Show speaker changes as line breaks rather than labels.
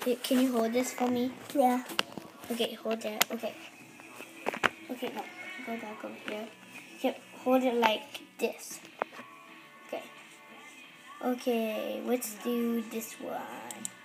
Can you hold this for me?
Yeah.
Okay, hold that. Okay. Okay, no. Go back over here. Okay, hold it like this. Okay. Okay, let's do this one.